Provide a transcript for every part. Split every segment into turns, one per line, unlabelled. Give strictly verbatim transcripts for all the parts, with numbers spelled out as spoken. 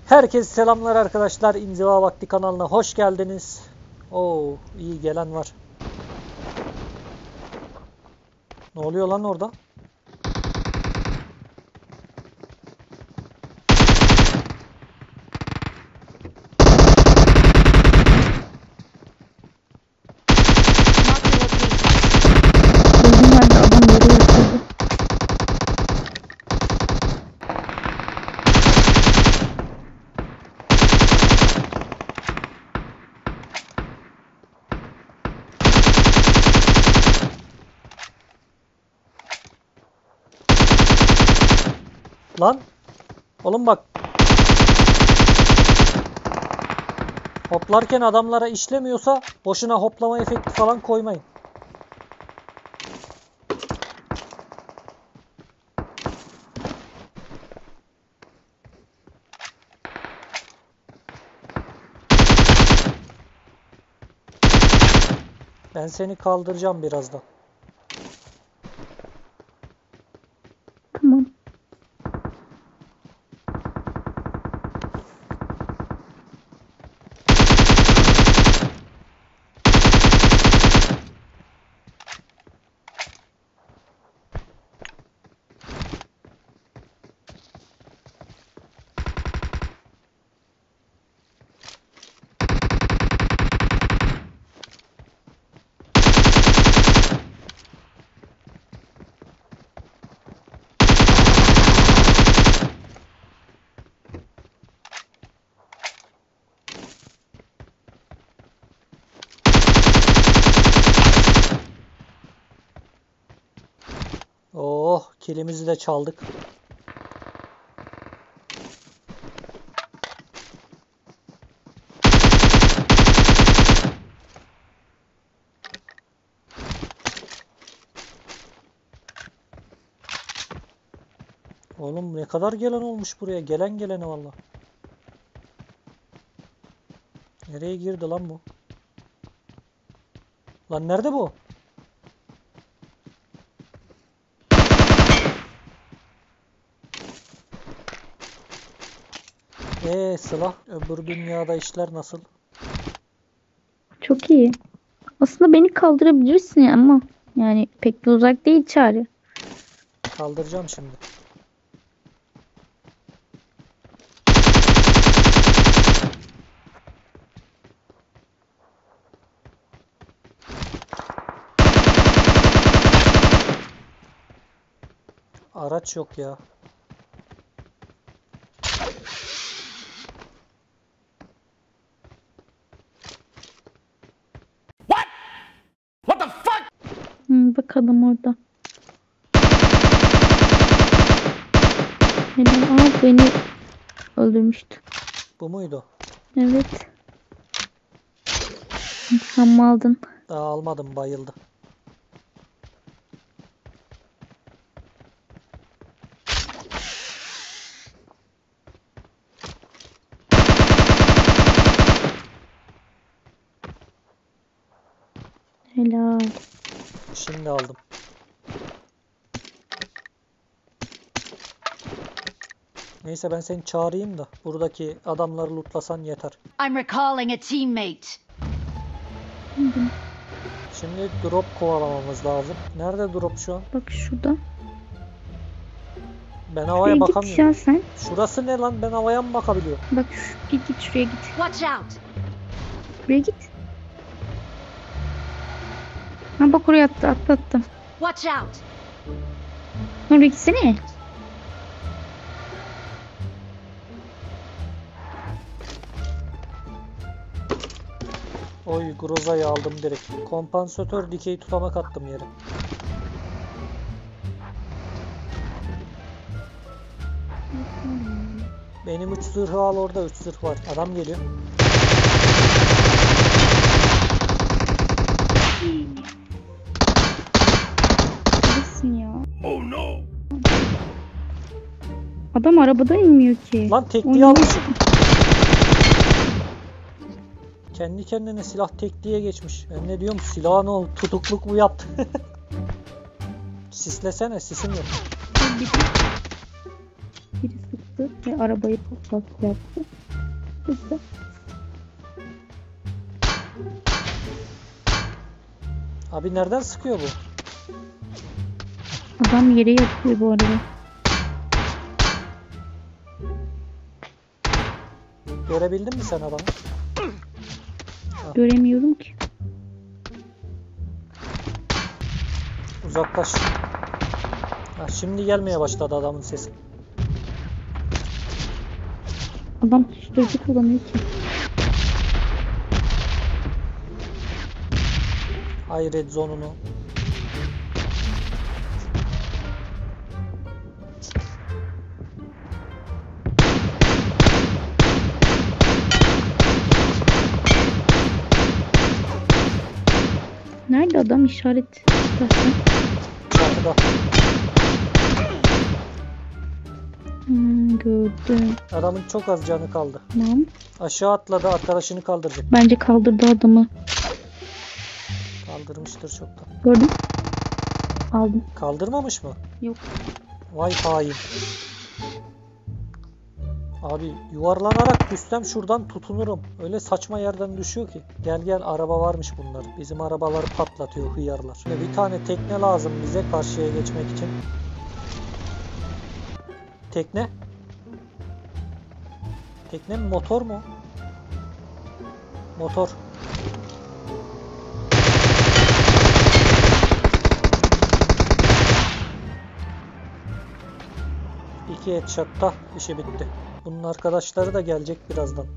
Herkese selamlar arkadaşlar. İnziva Vakti kanalına hoş geldiniz. Oo, iyi gelen var. Ne oluyor lan orada?
Gözüm vardı, adam yere yatırdı.
Lan oğlum bak, hoplarken adamlara işlemiyorsa boşuna hoplama efekti falan koymayın. Ben seni kaldıracağım birazdan.
Tamam.
Oh, kilimizi de çaldık. Oğlum ne kadar gelen olmuş buraya. Gelen gelene valla. Nereye girdi lan bu? Lan nerede bu? Eee Sıla, öbür dünyada işler nasıl?
Çok iyi. Aslında beni kaldırabilirsin ama yani pek de uzak değil Çağrı.
Kaldıracağım şimdi. Araç yok ya.
Hı, bakalım orada. Helal. Aa, beni öldürmüştü.
Bu muydu?
Evet. Sen mi aldın?
Daha almadım, bayıldı.
Helal.
Şimdi aldım. Neyse ben seni çağırayım da buradaki adamları lootlasan yeter.
I'm recalling a teammate.
Şimdi drop kovalamamız lazım. Nerede drop şu an?
Bak şurada.
Ben
Şuraya
havaya
git ya
bakamıyorum.
sen.
Şurası ne lan? Ben havaya mı bakabiliyorum?
Bak şu, git git şuraya git.
Watch out!
Buraya git. Ha bak oraya attı, atlattım.
Watch out!
Oraya gitsene.
Oy, Groza'yı aldım direkt. Kompansatör dikey tutamak attım yere. Benim üç zırhı al, orada üç zırh var. Adam geliyor.
Neredesin ya? Oh no. Adam arabadan inmiyor ki.
Lan tekliği almışım. Kendi kendine silah tekliğe geçmiş. Ben ne diyorum, silahın o tutukluk mu yaptı? Sislesene, sisim yok.
Biri, biri sıktı ve arabayı patlattı yaptı. Hızlı.
Abi nereden sıkıyor bu?
Adam yere yatıyor bu arada.
Görebildin mi sen adamı?
Göremiyorum ki.
Uzaklaş. Ha, şimdi gelmeye başladı adamın sesi.
Adam susturucu kullanıyor ki.
Ay red zone'unu.
Nerede adam işaret? Zaten.
Çatıda.
Hmm, gördüm.
Adamın çok az canı kaldı.
Tamam.
Aşağı atladı, arkadaşını kaldıracak.
Bence kaldırdı adamı.
Kaldırmıştır çoktan.
Gördüm. Aldım.
Kaldırmamış mı?
Yok.
Vay hain. Abi yuvarlanarak düşsem şuradan tutunurum. Öyle saçma yerden düşüyor ki. Gel gel, araba varmış bunların. Bizim arabaları patlatıyor hıyarlar. Şimdi bir tane tekne lazım bize karşıya geçmek için. Tekne? Tekne mi, motor mu? Motor. İki headshot'ta işi bitti. Bunun arkadaşları da gelecek birazdan.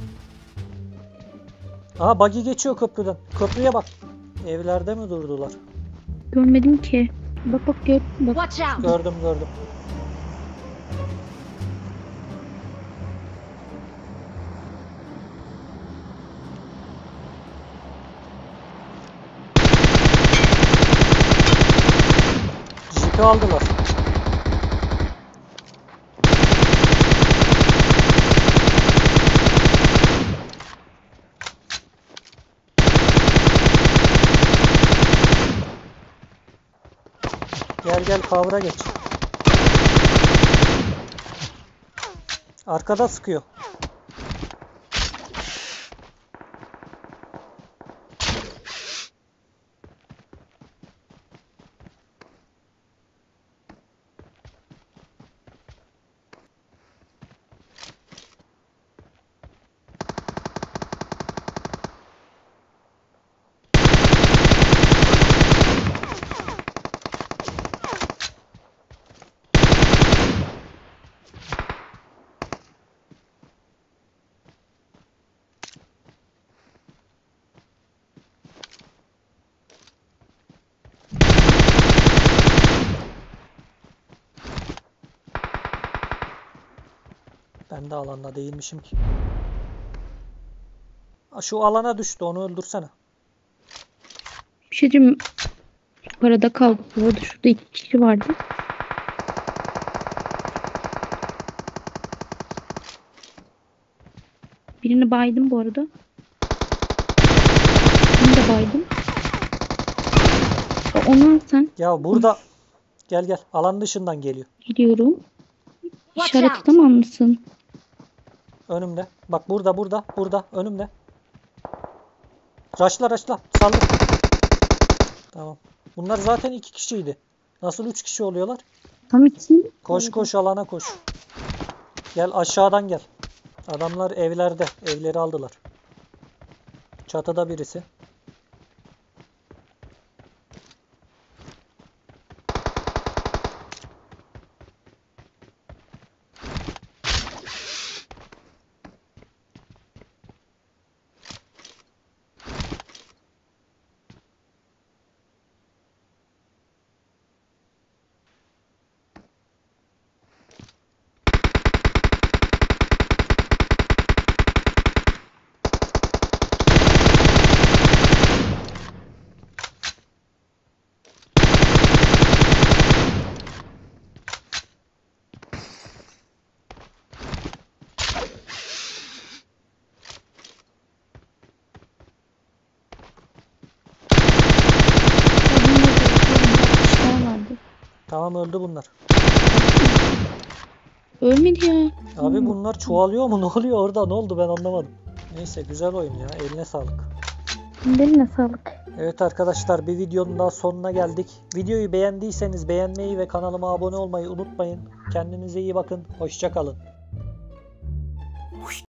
Aha buggy geçiyor köprüden. Köprüye bak. Evlerde mi durdular?
Görmedim ki. Bak bak gör. Bak.
Watch out!
Gördüm gördüm. Jeep'i aldılar. Gel gel, kavra geç. Arkada sıkıyor. Ben de alanda değilmişim ki. Ha, şu alana düştü, onu öldürsene.
Bir şey diyeyim mi? Arada kaldık. Bu arada şurada iki kişi vardı. Birini baydım bu arada. Birini de baydım. O- Onu al sen.
Ya burada gel gel, alan dışından geliyor.
Gidiyorum.
Watch
İşaret
out!
atamam mısın?
Önümde. Bak burada burada burada önümde. Raşla raşla, saldır. Tamam. Bunlar zaten iki kişiydi. Nasıl üç kişi oluyorlar?
Tam için.
Koş koş, alana koş. Gel aşağıdan gel. Adamlar evlerde. Evleri aldılar. Çatıda birisi.
Kişiler vardı.
Tamam, öldü bunlar.
Ölmedi ya.
Abi
Hmm.
bunlar çoğalıyor mu? Ne oluyor orada? Ne oldu ben anlamadım. Neyse güzel oyun ya. Eline sağlık.
Eline sağlık.
Evet arkadaşlar bir videonun daha sonuna geldik. Videoyu beğendiyseniz beğenmeyi ve kanalıma abone olmayı unutmayın. Kendinize iyi bakın. Hoşça kalın.